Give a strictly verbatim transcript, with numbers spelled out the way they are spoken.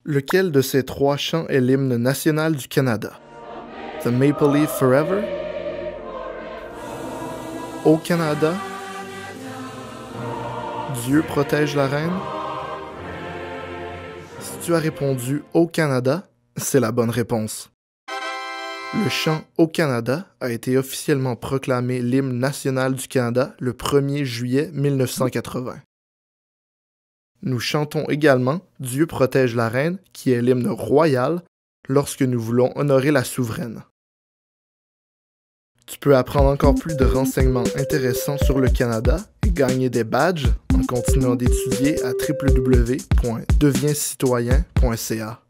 Lequel de ces trois chants est l'hymne national du Canada? The Maple Leaf Forever? Au Canada? Dieu protège la reine? Si tu as répondu Au Canada, c'est la bonne réponse. Le chant Au Canada a été officiellement proclamé l'hymne national du Canada le premier juillet mille neuf cent quatre-vingts. Nous chantons également Dieu protège la reine, qui est l'hymne royal, lorsque nous voulons honorer la souveraine. Tu peux apprendre encore plus de renseignements intéressants sur le Canada et gagner des badges en continuant d'étudier à w w w point deviens citoyen point c a.